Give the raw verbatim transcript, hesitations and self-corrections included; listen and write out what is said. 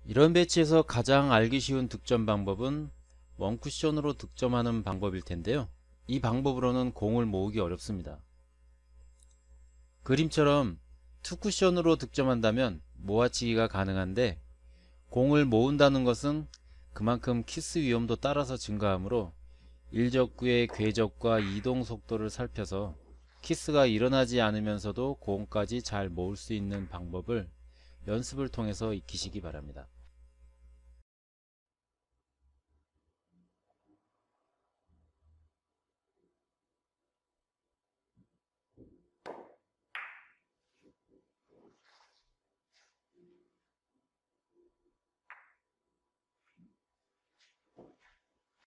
이런 배치에서 가장 알기 쉬운 득점 방법은 원쿠션으로 득점하는 방법일 텐데요. 이 방법으로는 공을 모으기 어렵습니다. 그림처럼 투쿠션으로 득점한다면 모아치기가 가능한데, 공을 모은다는 것은 그만큼 키스 위험도 따라서 증가하므로 일적구의 궤적과 이동 속도를 살펴서 키스가 일어나지 않으면서도 공까지 잘 모을 수 있는 방법을 연습을 통해서 익히시기 바랍니다.